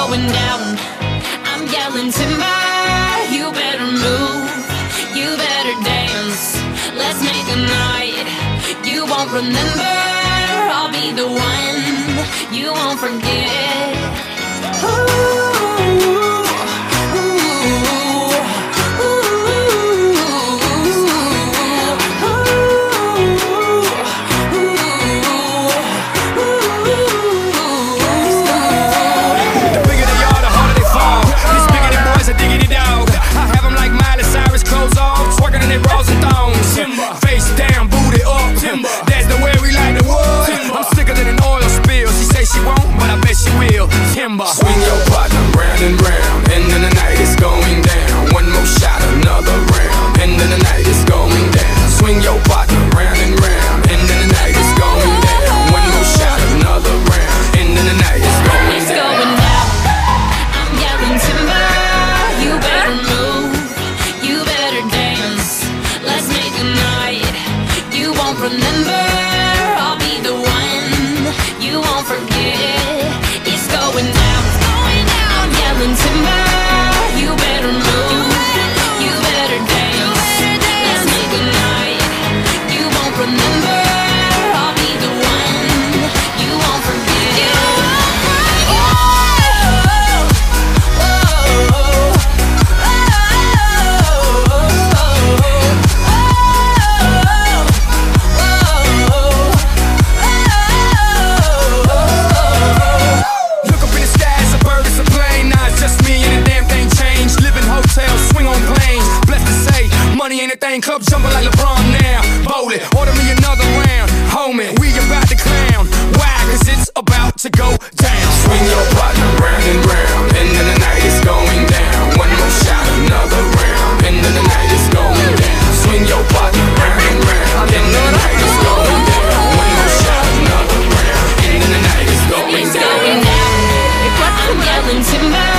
going down. I'm yelling timber, you better move, you better dance. Let's make a night you won't remember. I'll be the one you won't forget. Ooh. Swing your partner round and round, and then the night is going down. One more shot, another round, and then the night is going down. Swing your partner round and round, and then the night is going down. One more shot, another round, and then the night is going down. It's going down. I'm yelling timber, you better move, you better dance. Let's make a night you won't remember. I'll be the one you won't forget. It's going down. I'm yelling timber, you better move, you better dance. Let's make a night you won't remember. I'll be the one you won't forget. Money ain't a thing, club jumping like LeBron now. Bowl it, order me another round. Homie, we about to clown. Why? Cause it's about to go down. Swing your partner round and round, and then the night is going down. One more shot, another round, and then the night is going down. Swing your partner round and round, and then the night is going down. One more shot, another round, and then the night is going down. I'm yelling timber.